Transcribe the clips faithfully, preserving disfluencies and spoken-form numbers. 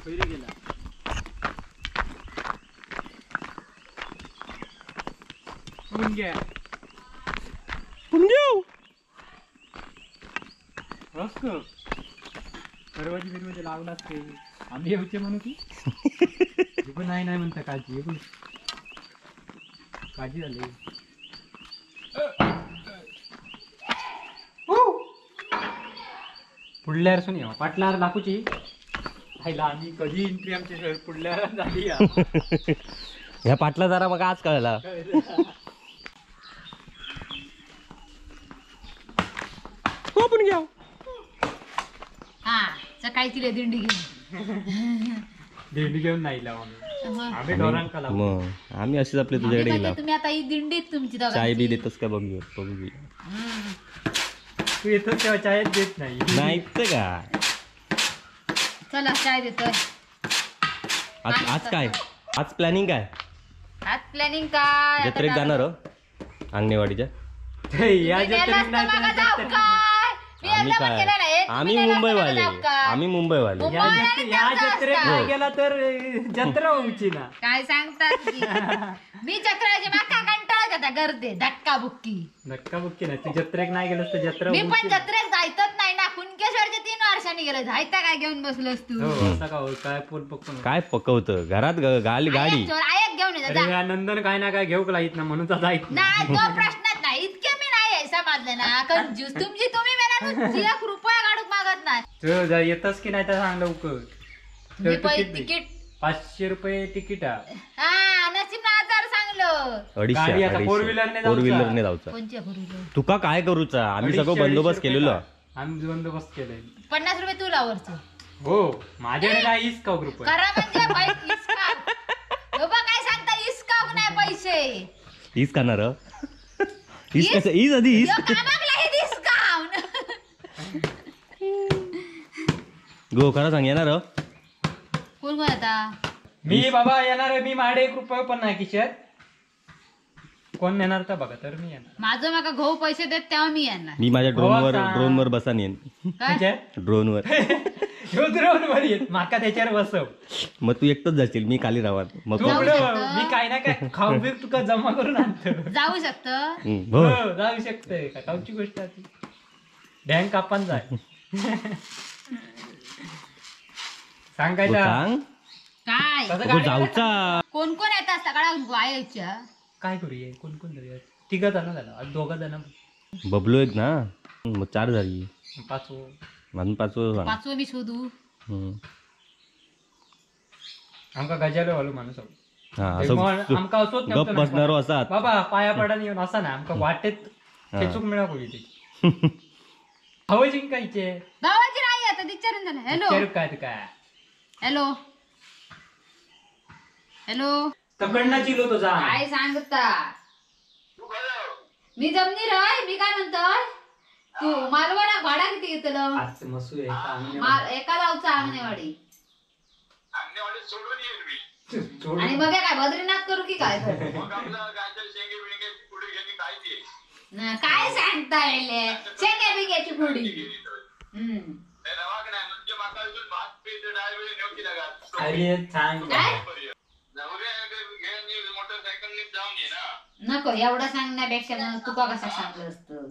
खैरी गेला पुंग्या पुंग्याव रस्त दरवाजी बिरवाजी लावला असते आम्ही येऊचे म्हणू की नाही नाही म्हणता काळजी काळजी झाली पुढल्यावर सुनी पाटलार दाखवची खायला आम्ही कधी एंट्री आमची पुढल्यावर झाली ह्या पाटला जरा मग आज कळला हो पण घ्या हा सकाळी तिला दिंडी घेऊन दिंडी घेऊन नाही लाव आम्ही आम्ही ढोरांका लावू मग आम्ही अशीच आपले तुझ्याकडे गेला तुम्ही आता ही दिंडीत तुमची चाय बी देतस का बघू बघू तू येतोच तेव्हा चायच देत नाही नाही का चला चाय देतोय आज आज काय आज प्लॅनिंग काय आज प्लॅनिंग काय जत्रेत जाणार हो अंगणेवाडीच्या या जत्रेत आम्ही काय आम्ही मुंबईवाले आम्ही मुंबईवाले या जत्रेत नाही गेला तर जत्रा व्हायची ना काय सांगतात मी चक्राची माका कंटाळा घेता गर्दी धक्का बुक्की धक्का बुक्की नाही तू जत्रेक नाही गेलस तर जत्रा मी पण जत्रेत जायतच नाही ना कुणकेश्वरच्या तीन वर्षांनी गेलं जायता काय घेऊन बसलोस तू असं का काय पोट पकडून काय पकवत घरात गाली गाडी आयक घेऊन येतात नंदन काय ना काय घेऊ लाईत ना म्हणून जायत नाही तो प्रश्नच नाही इतके मी नाही समजले ना कंजूस तुमची तुम्ही मला एक रुपया काढूक मागत नाही येतच की नाही तर सांग लवकर तिकीट पाचशे रुपये तिकीट हा नसीब हजार सांगलो अडीचशे फोर व्हीलरने फोर व्हीलरने जाऊचा तुका काय करूचा आम्ही सगळं बंदोबस्त केलेलो आम्ही बंदोबस्त केलाय पन्नास रुपये तुला वरच हो माझ्याकडे काय इसकाव रुपये करा म्हणजे बाबा काय सांगता इसकाव नाही पैसे हीच करणार हीच कसं हीच आधी हीच गो खरं सांग येणार कोण कोण आता मी बाबा येणार मी माझे एक रुपये पण नाही किशात कोण येणार तर बघा तर मी येणार माझं माका गहू पैसे देत तेव्हा मी येणार मी माझ्या ड्रोनवर ड्रोनवर बसान येईन ड्रोनवर ड्रोन वर येत माका त्याच्यावर बसव मग तू एकटंच जाशील मी खाली राहत मग मी काय ना काय खाऊ बी तुका जमा करून आणतो जाऊ शकत जाऊ शकतोय का खाऊची गोष्ट बँक आपण जाय सांगायचा सांग काय जाऊचा कोण कोण येतात सकाळ वायाच्या काय करूया कोण कोण जाऊया तिघ जण झालं दोघ जण बबलो एक ना मग चार झाली पाचवं म्हणून पाचवं पाचवं मी शोधू आमका गजालो वालो माणूस आमका गप बसणारो असा बाबा पाया पडान येऊन असा ना आमका वाटेत खेचूक मिळा होई ते हवं जिंकायचे गावाची नाही आता विचारून झालं हॅलो काय काय हॅलो हॅलो तकडना चिलो तुझा काय सांगता मी जमनी राय मी काय म्हणतोय तू मालवणा भाडा किती घेतलं एका गावचा अंगणेवाडी आणि मग काय बद्रीनाथ करू की काय काय सांगता शेंगे बिग्याची पुडी नको एवढं सांगण्यापेक्षा मग तुका कसं सांगलं असतं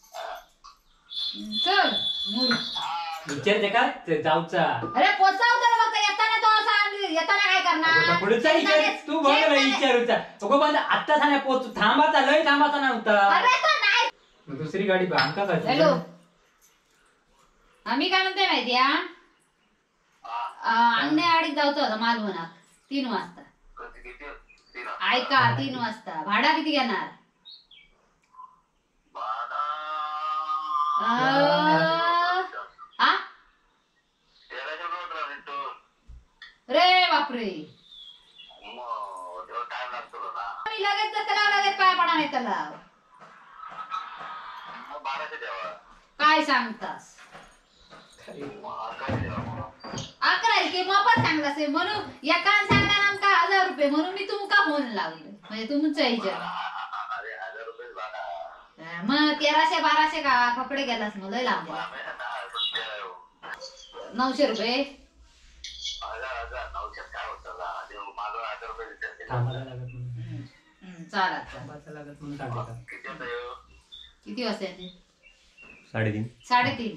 चल विचारते का जाऊचा अरे पोचावतो मग येताना तो असं येताना काय करणार पुढचा विचार तू बघ विचारूचा अगो बंद आता थांबा पोच थांबाचा लय थांबाचा नव्हता अरे तो नाही दुसरी गाडी बांका काय हॅलो आम्ही काय म्हणते माहिती अंगणेवाडीत जाऊचो होता मालवणात तीन वाजता ऐका तीन वाजता भाडा किती घेणार रे बापरे लगेच त्याला लगेच पाय पडा नाही त्याला काय सांगतास अकरा की मोफत सांगलास म्हणून एका सांगणार आमका हजार रुपये म्हणून मी तुमका फोन लावले म्हणजे तुमचं विचार मग तेराशे बाराशे का कपडे गेलास मग लय लांब नऊशे रुपये थांबायला लागत म्हणून हम्म, चालत चालत. थांबायला लागत म्हणून सांगते. किती वाजता येते? साडेतीन साडेतीन.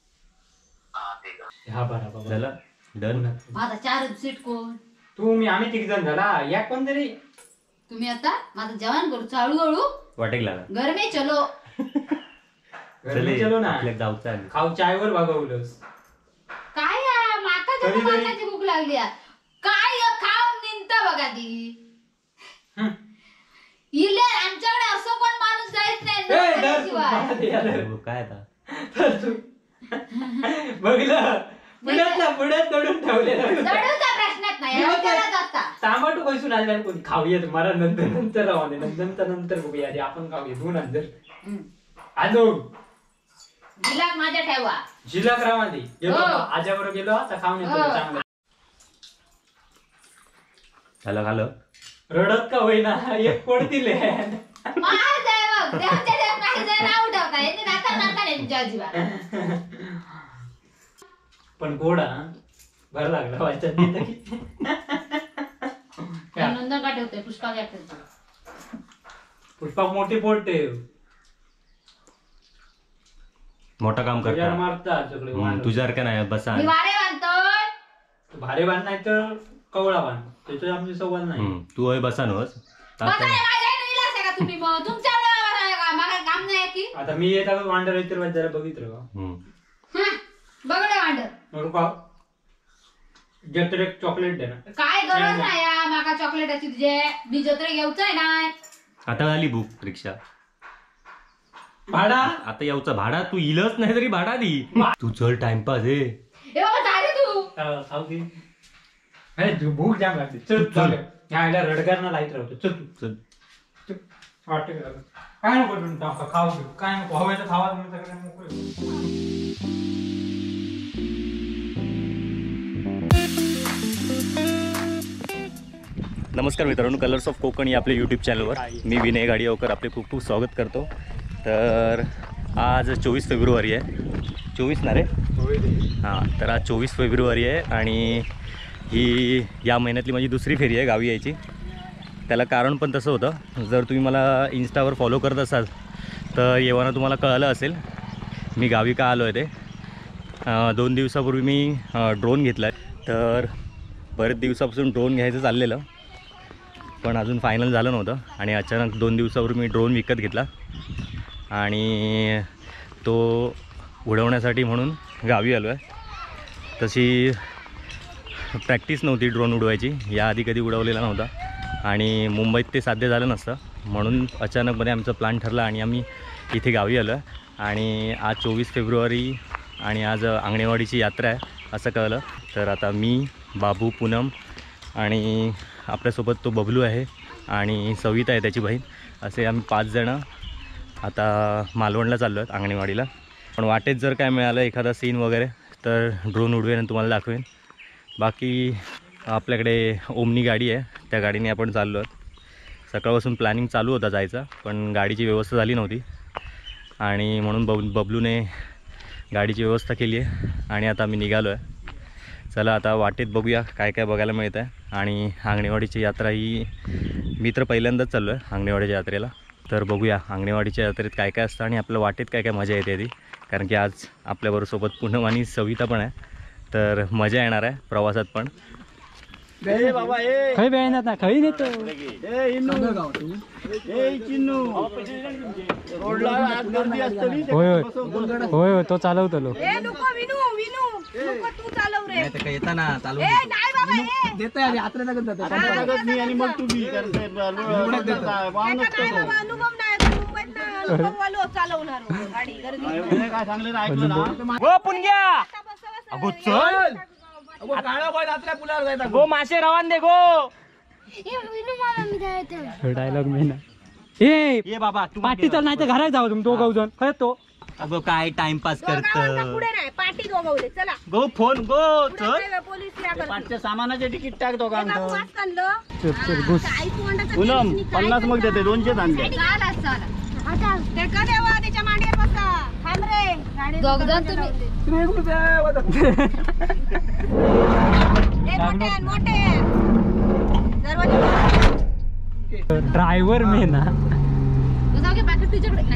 हा बरा बाबा झालं डन. माझा चार सीट कोण? तू मी आम्ही तिघ जण झाला या कोण तरी तुम्ही आता माझं जेवण करू चालू हळू वाटेक लागला. घर में चलो. घरी चलो ना आपल्याला जाऊचं आहे. खाऊ चायवर भागवलंस काय या, माका तरी- जेव्हा तरी- मारण्याची भूक लागली या. काय या, खाऊन निघता बघा ती. हं. इले आमच्याकडे असं कोण माणूस जायच नाही ए, न धर तू, शिवाय. मला ते आलं. हो, काय आता धर तू. बघलं पुण्यातला पुण्यात दडून ठेवलेलं जडूचा प्रश्नच नाही मी म्हणते- विचारत असता. टमाटो पैसून आले कोणी खाऊया मला नंतर नंतर राहू दे नंतर नंतर बघूया आधी आपण खाऊया दोन नंतर हम्म. आजो गिलास माझ्या ठेवा. जिल्हा रामादी गेलो हो. आजा बरोबर गेलो आता खाऊन येतो हो. चांगलं झालं खालं. रडत का होईना एक पडतील मार जाय बघ. देवाच्या देवात माझ्या जाय नाव ठेवता. यांनी नाता नाता यांच्या अजिबात. पण गोडा भर लागला वाचत नंदन का ठेवतोय पुष्पा काय ठेवतो. पुष्पा मोठी पोट ठेव मोठं काम तुझ्यावर करता. मारतात सगळे हम्म, वांडे. तुझ्यासारखं नाही बसा. मी वारे बांधतोय. तू भारे बांध नाही तर कवळा बांध त्याच्यात आमची संवाद नाही हम्म, तू होय बसा नवस. बसा रे, माझ्या आईने विलास आहे का तुम्ही मग? तुमच्या वेळेवर आहे का? मला काम नाही की आता मी येता वांडर तर जरा बघितलं का हम्म. हं, बघडे वांडर. नको का जत्र एक चॉकलेट दे ना काय गरज नाही या माका चॉकलेटाची तुझे. मी जत्रे घेऊच आहे नाही. आता आली बुक रिक्षा. भाडा आता यावचा भाडा तू इलच नाही तरी भाडा दी. तू चल टाइमपास आहे. ए बाबा जा रे तू. अं, खाऊ दे हे तू भूक जाम लागते चल चल. चल ह्याला रडगारना लाईत राहतो चल तू चल. चल. वाटतं का? काय नको तुम्ही टाका खाऊ घेऊ काय नको हवायचं खावा तुम्ही सगळं मोकळे. नमस्कार मित्रांनो, कलर्स ऑफ कोकण या आपल्या यूट्यूब चॅनलवर मी विनय गाडियावकर आपले खूप खूप स्वागत करतो. तर आज चोवीस फेब्रुवारी आहे. चोवीस ना रे हां, तर आज चोवीस फेब्रुवारी आहे आणि ही या महिन्यातली माझी दुसरी फेरी आहे गावी यायची. त्याला कारण पण तसं होतं. जर तुम्ही मला इन्स्टावर फॉलो करत असाल तर येवाना तुम्हाला कळलं असेल मी गावी का आलो आहे ते. अं, दोन दिवसापूर्वी मी ड्रोन घेतला आहे. तर बरेच दिवसापासून ड्रोन घ्यायचं चाललेलं पण अजून फायनल झालं नव्हतं आणि अचानक दोन दिवसापूर्वी मी ड्रोन विकत घेतला आणि तो उडवण्यासाठी म्हणून गावी आलो आहे. तशी प्रॅक्टिस नव्हती ड्रोन उडवायची, याआधी कधी उडवलेला नव्हता आणि मुंबईत ते साध्य झालं नसतं म्हणून अचानकपणे आमचं प्लॅन ठरला आणि आम्ही इथे गावी आलो आहे. आणि आज चोवीस फेब्रुवारी आणि आज आंगणेवाडीची यात्रा आहे असं कळलं. तर आता मी, बाबू, पूनम आणि आपल्यासोबत तो बबलू आहे आणि सविता आहे त्याची बहीण, असे आम्ही पाच जणं आता मालवणला चाललो आहेत आंगणेवाडीला. पण वाटेत जर काय मिळालं एखादा सीन वगैरे तर ड्रोन उडवेन आणि तुम्हाला दाखवेन. बाकी आपल्याकडे ओमनी गाडी आहे, त्या गाडीने आपण चाललो आहोत. सकाळपासून प्लॅनिंग चालू होता जायचा पण गाडीची व्यवस्था झाली नव्हती आणि म्हणून बब बबलूने गाडीची व्यवस्था केली आहे आणि आता आम्ही निघालो आहे. चला आता वाटेत बघूया काय काय बघायला मिळतं आहे. आणि आंगणेवाडीची यात्रा ही मी तर पहिल्यांदाच चाललो आहे आंगणेवाडीच्या यात्रेला. तर बघूया आंगणेवाडीच्या यात्रेत काय काय असतं आणि आपल्या वाटेत काय काय मजा येते ती. कारण की आज आपल्याबरोबर सोबत पूनम आणि सविता पण आहे, तर मजा येणार आहे प्रवासात पण. खै बेणार ना खै नेतो होय होय होय तो चालवतो लो गो मासे रवान दे गो डायलॉग मी ना ए बाबा पार्टी तर नाही तर घरात जाऊ तुम्ही दोघं जण खरं तो. अगो काय टाइमपास करत पाठी दोघवले चला गो फोन गो चल. पोलीस सामानाचे तिकीट टाक दोघांचं पूनम पन्नास मग देते दोनशे आणले चाला चाला ते का देवा त्याच्या मांडीवर बसा थांब रे गाडी दोघजण तुम्ही मोठे मोठे दरवाजा ड्रायव्हर मी ना. जाऊ घे पाकिट तुझ्याकडे नाही.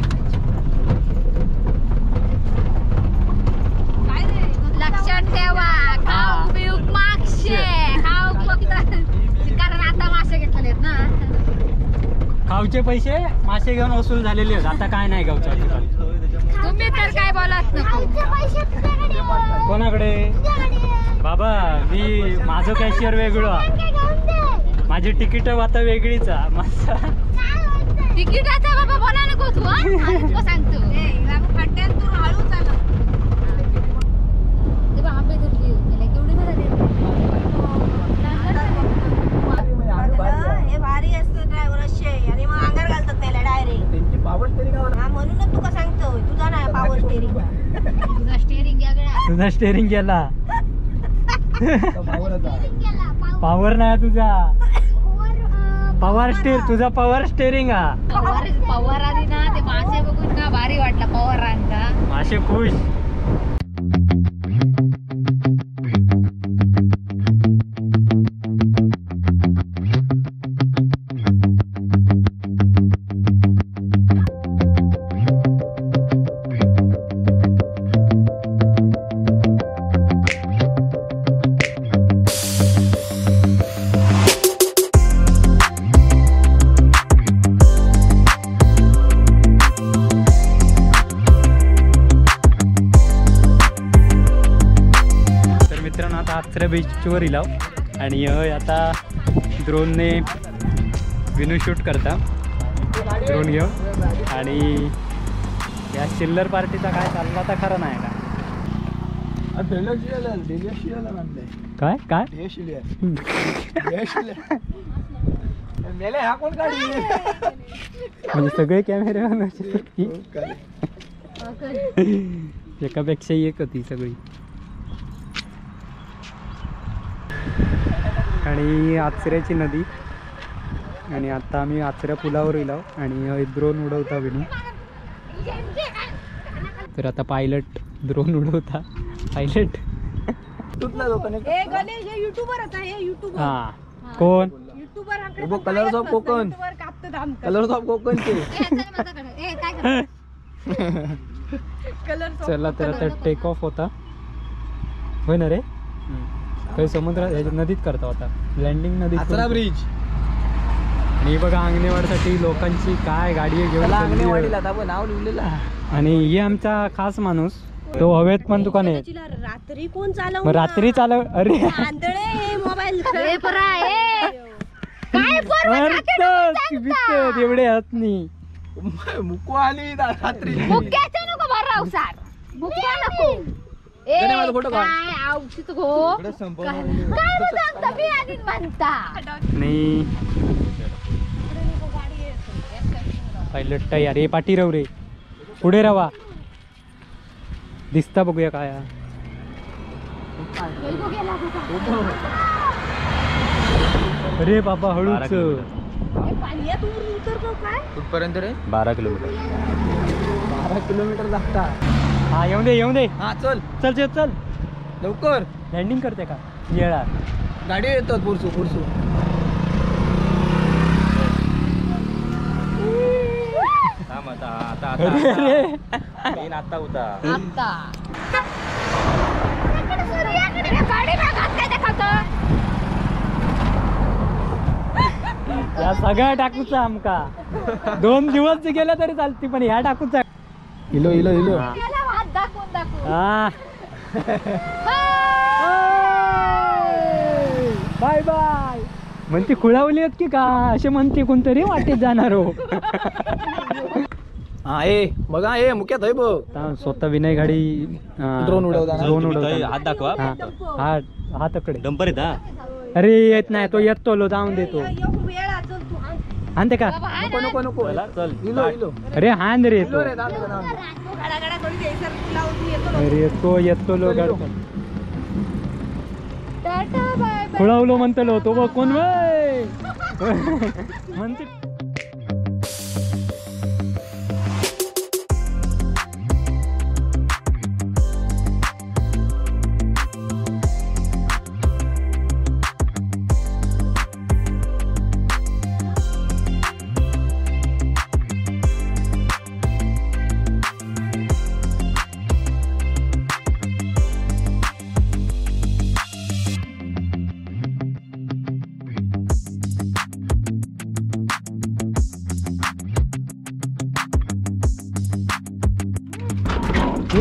काय रे लक्षात ठेवा खाऊ पिऊ मागशे खाऊ फक्त कारण आता मासे घेतलेत ना. खाऊचे पैसे मासे घेऊन वसूल झालेले आहेत. आता काय नाही गावच्या तुम्ही तर काय बोलात नको. कोणाकडे बाबा मी माझं कॅशियर वेगळं माझी तिकीट आता वेगळीच माझा तिकिटाचा बाबा बोला नको तू हा सांगतो. खड्ड्यात तू हळू चाल. ते बा आंबे धरली केवढी हे भारी असतं ड्रायव्हर असे आणि मग अंगार घालतात त्याला डायरेक्ट त्यांची पावर स्टेरिंग. हा म्हणूनच तुका सांगतोय तुझा नाही पावर स्टेरिंग. तुझा स्टेरिंग गेला. तुझा स्टेरिंग गेला. पॉवर नाही तुझा पॉवर स्टेर तुझा पॉवर स्टेरिंग हा. पवार पवार आली ना ते मासे बघून ना भारी वाटला पवार रांगा. मासे खुश. बीचवर इलाव आणि आता ड्रोनने विनू शूट करता ड्रोन घेऊन. आणि या चिल्लर पार्टीचा काय चालला तर खरं नाही का. काय काय म्हणजे सगळे कॅमेरे एकापेक्षा एक होती सगळी. आणि आचऱ्याची नदी आणि आता आम्ही आचऱ्या पुलावर गेलो आणि ड्रोन उडवता विनू. तर आता पायलट ड्रोन उडवता पायलट. हा कोण colours of Konkan colours of Konkan चला तर आता टेक ऑफ होता होय ना रे. काही समुद्रात नदीत करता होता लँडिंग नदीत. ब्रिज आणि बघा अंगणेवाडीसाठी लोकांची काय गाडी घेऊन अंगणेवाडीला नाव लिहिलेलं. आणि हे आमचा खास माणूस तो हवेत पण दुकान आहे. रात्री कोण चालव मग रात्री चालव. अरे मोबाईल एवढे हात नाही मुको आली रात्री. नको भर मुक्या नको. फोटो काढ. नाही पायलट तयार रे पाठीराव रे पुढे राहा दिसता बघूया काय. अरे बाबा हळूच. कुठपर्यंत रे. बारा किलोमीटर बारा किलोमीटर लागता. हा येऊन दे येऊन दे. हा चल चल चल चल लवकर. लँडिंग करते का येळा गाडी येतात पुरसू पुरसू. आता आता आता आता होता आता या सगळ्या टाकूचा आमका दोन दिवस गेला तरी चालते पण ह्या टाकूचा. इलो इलो इलो. दाखवून दाखवून हा बाय बाय म्हणते खुळावली आहेत की का असे म्हणते कोणतरी वाटेत जाणार हो. हा ए बघा ए मुक्यात आहे बघ. स्वतः विनय गाडी ड्रोन उडवता ड्रोन उडवता. हात दाखवा. हा हाताकडे डंपर येत. अरे येत नाही तो येतो लो जाऊन देतो. आणते का नको नको नको. चल इलो इलो. अरे हान रे येतो. अरे येतो येतो लो गाडी खुळावलो म्हणतलो तो बघ कोण म्हणते.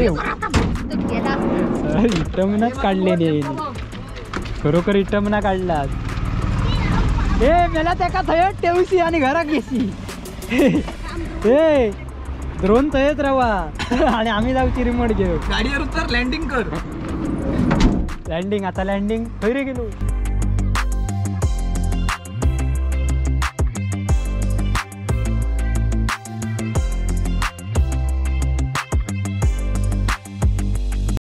तो गेला असता. इटमनाच काढले नाही खरोखर इटमना काढलास ए मला त्याका थंयच ठेवशी आणि घरात घेशी ए ड्रोन थंयच राहा आणि आम्ही जाऊची रिमोट घेऊ गाडीवर उतर लँडिंग कर लँडिंग आता लँडिंग खैरे गेलो